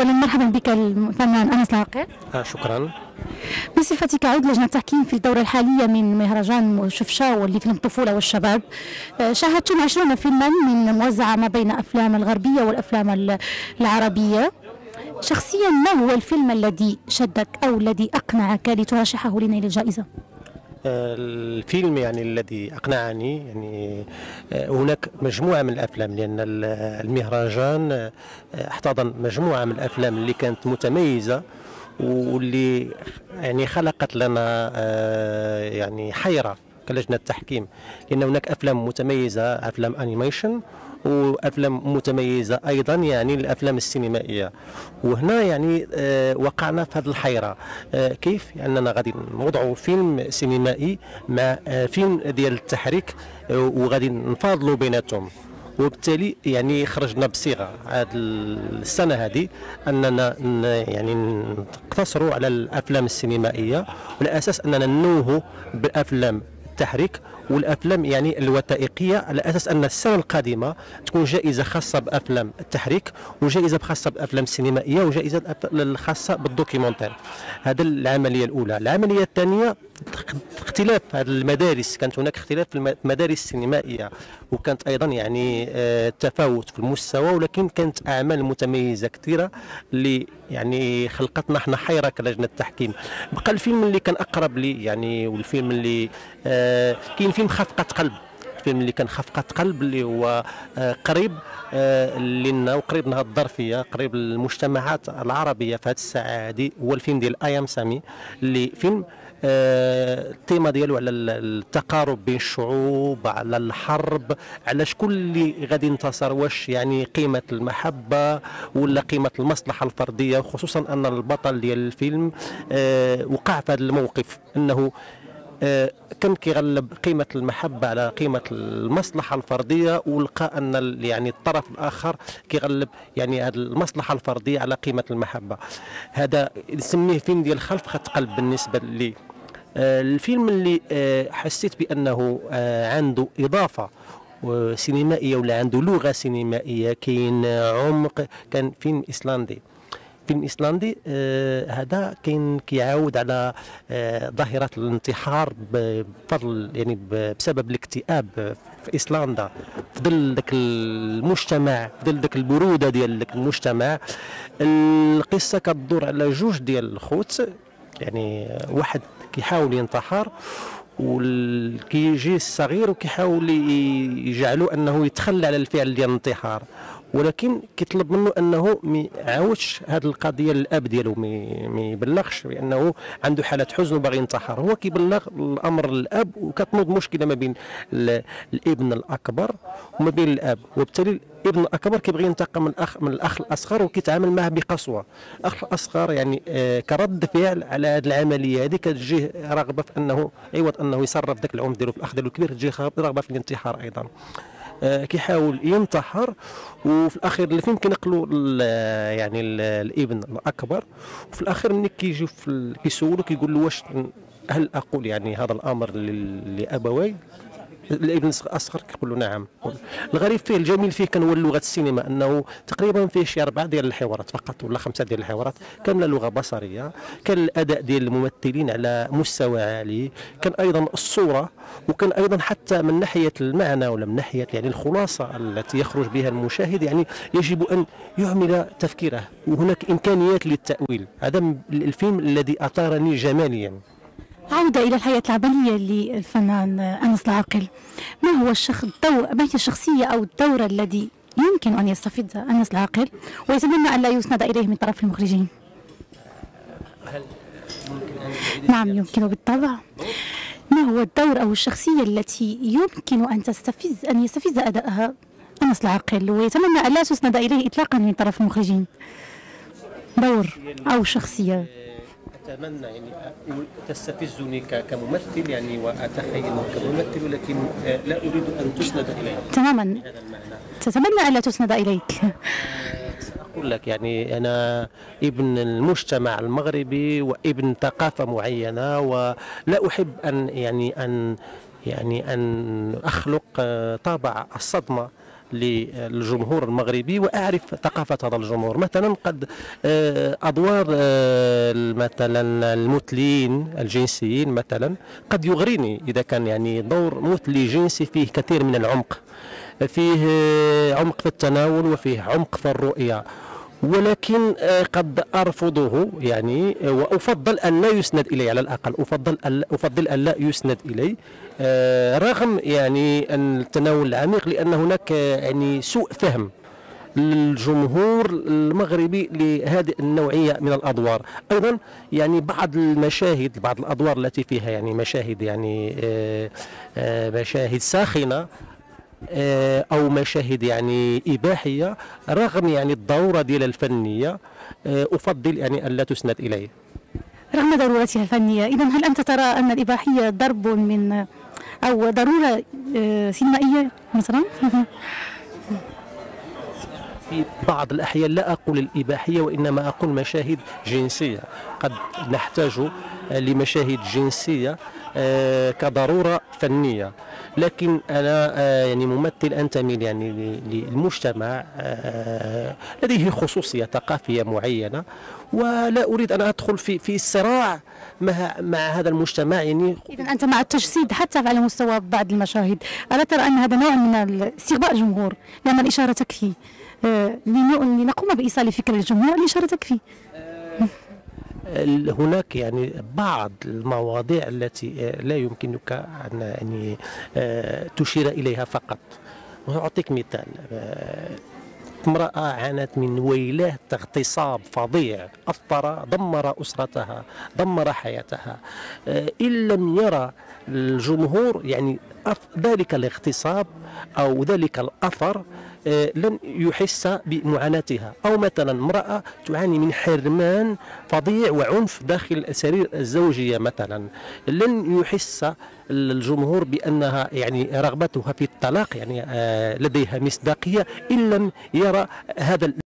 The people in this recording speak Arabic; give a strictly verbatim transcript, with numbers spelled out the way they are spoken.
أولا مرحبا بك الفنان أنس العاقل. آه شكرا. بصفتك عضو لجنة التحكيم في الدورة الحالية من مهرجان شفشاو اللي فيلم الطفولة والشباب، شاهدتم عشرين فيلما من موزعة ما بين الأفلام الغربية والأفلام العربية. شخصيا ما هو الفيلم الذي شدك أو الذي أقنعك لترشحه لنيل الجائزة؟ الفيلم يعني الذي أقنعني يعني هناك مجموعة من الأفلام، لأن المهرجان احتضن مجموعة من الأفلام اللي كانت متميزة واللي يعني خلقت لنا يعني حيرة كلجنة تحكيم، لأن هناك أفلام متميزة، أفلام أنيميشن وافلام متميزه ايضا يعني الافلام السينمائيه. وهنا يعني آه وقعنا في هذه الحيره، آه كيف اننا يعني غادي نوضعوا فيلم سينمائي مع آه فيلم ديال التحريك آه وغادي نفاضلوا بيناتهم. وبالتالي يعني خرجنا بصيغه هذه السنه هذه اننا يعني نقتصروا على الافلام السينمائيه، وعلى اساس اننا ننوهوا بالافلام التحريك والافلام يعني الوثائقيه، على اساس ان السنه القادمه تكون جائزه خاصه بافلام التحريك وجائزه خاصه بافلام السينمائيه وجائزه خاصه بالدوكيومنتير. هذا العمليه الاولى. العمليه الثانيه اختلاف هذه المدارس، كانت هناك اختلاف في المدارس السينمائيه وكانت ايضا يعني تفاوت في المستوى، ولكن كانت اعمال متميزه كثيره اللي يعني خلقتنا احنا حيره كلجنه التحكيم. بقى الفيلم اللي كان اقرب لي يعني، والفيلم اللي آه كاين فيلم خفقه قلب، الفيلم اللي كان خفقه قلب اللي هو آه قريب آه لنا وقريب لنا الظرفيه، قريب للمجتمعات العربيه في هذه الساعه هذه، هو الفيلم ديال ايام سامي، اللي فيلم آه التيمه ديالو على التقارب بين الشعوب، على الحرب، على شكون اللي غادي ينتصر، واش يعني قيمه المحبه ولا قيمه المصلحه الفرديه، خصوصا ان البطل ديال الفيلم آه وقع في هذا الموقف، انه آه كان كيغلب قيمه المحبه على قيمه المصلحه الفرديه، ولقى ان يعني الطرف الاخر كيغلب يعني هذه المصلحه الفرديه على قيمه المحبه. هذا نسميه فيلم ديال خفقه قلب بالنسبه لي. آه الفيلم اللي آه حسيت بانه آه عنده اضافه سينمائيه ولا عنده لغه سينمائيه، كاين عمق، كان فيلم ايسلندي. فيلم ايسلندي آه هذا كاين كيعاود على آه ظاهره الانتحار بفضل يعني بسبب الاكتئاب في ايسلندا، في ظل ذاك المجتمع، في ظل ذاك البروده ديال ذاك المجتمع. القصه كتدور على جوج ديال الخوت، يعني واحد كيحاول ينتحر وكيجي الصغير وكيحاول يجعلوا انه يتخلى على الفعل ديال الانتحار، ولكن كيطلب منه انه ما يعاودش هذه القضيه للاب ديالو، ما يبلغش بانه عنده حاله حزن وباغي ينتحر. هو كيبلغ الامر للاب، وكتنوض مشكله ما بين الابن الاكبر وما بين الاب، وبالتالي الابن الاكبر كيبغي ينتقم من الاخ من الاخ الاصغر وكيتعامل معه بقسوه. الاخ الاصغر يعني آه كرد فعل على هذه العمليه هذه كتجيه رغبه في انه عوض انه يصرف ذاك العنف ديالو في الاخ ديالو الكبير، تجيه رغبه في الانتحار ايضا. آه كيحاول ينتحر، وفي الاخير الفيلم كينقلوا يعني الابن الاكبر، وفي الاخير ملي كيجيو كيسولو كيقول له واش هل اقول يعني هذا الامر لابوي؟ الابن الاصغر كيقول له نعم. الغريب فيه الجميل فيه كان هو لغه السينما، انه تقريبا فيه شي اربعه ديال الحوارات فقط ولا خمسه ديال الحوارات كامله لغه بصريه، كان الاداء ديال الممثلين على مستوى عالي، كان ايضا الصوره، وكان ايضا حتى من ناحيه المعنى ولا من ناحيه يعني الخلاصه التي يخرج بها المشاهد، يعني يجب ان يعمل تفكيره، وهناك امكانيات للتاويل. هذا الفيلم الذي اثارني جماليا. عودة إلى الحياة العملية للفنان أنس العاقل، ما هو الشخص الدور ما هي الشخصية أو الدور الذي يمكن أن يستفيد أنس العاقل ويتمنى أن لا يسند إليه من طرف المخرجين؟ هل ممكن أن نعم يمكن بالطبع. ما هو الدور أو الشخصية التي يمكن أن تستفز أن يستفز أدائها أنس العاقل ويتمنى أن لا تسند إليه إطلاقا من طرف المخرجين؟ دور أو شخصية أتمنى يعني تستفزني كممثل يعني وأتخيل كممثل، ولكن لا أريد أن تسند إلي تماما. تتمنى أن لا تسند إليك. سأقول لك يعني أنا ابن المجتمع المغربي وابن ثقافة معينة، ولا أحب أن يعني أن يعني أن أخلق طابع الصدمة للجمهور المغربي وأعرف ثقافة هذا الجمهور. مثلا قد أدوار مثلا المثلين الجنسيين مثلا قد يغريني إذا كان يعني دور مثلي جنسي فيه كثير من العمق، فيه عمق في التناول وفيه عمق في الرؤية، ولكن قد أرفضه يعني، وأفضل أن لا يسند إلي، على الأقل أفضل أن أفضل أن لا يسند إلي رغم يعني التناول العميق، لأن هناك يعني سوء فهم للجمهور المغربي لهذه النوعية من الأدوار. أيضا يعني بعض المشاهد، بعض الأدوار التي فيها يعني مشاهد يعني مشاهد ساخنة أو مشاهد يعني إباحية، رغم يعني الضرورة ديال الفنية أفضل يعني أن لا تسند إليه رغم ضرورتها الفنية. إذا هل أنت ترى أن الإباحية ضرب من أو ضرورة سينمائية مثلا؟ في بعض الأحيان لا أقول الإباحية وإنما أقول مشاهد جنسية. قد نحتاج لمشاهد جنسية كضرورة فنية، لكن أنا يعني ممثل أنتمي يعني للمجتمع لديه خصوصية ثقافية معينة، ولا أريد أن أدخل في في صراع مع مع هذا المجتمع. يعني إذا أنت مع التجسيد حتى على مستوى بعض المشاهد، ألا ترى أن هذا نوع من استغباء الجمهور؟ لأن الإشارة تكفي لنقوم بإيصال فكرة للجمهور، الإشارة تكفي. هناك يعني بعض المواضيع التي لا يمكنك أن يعني تشير إليها فقط. أعطيك مثال، امرأة عانت من ويلات اغتصاب فظيع أثر دمر أسرتها، دمر حياتها. إن لم يرى الجمهور يعني ذلك الاغتصاب أو ذلك الأثر لن يحس بمعاناتها. أو مثلا امرأة تعاني من حرمان فظيع وعنف داخل سرير الزوجية مثلا، لن يحس الجمهور بأنها يعني رغبتها في الطلاق يعني لديها مصداقية إن لم يرى هذا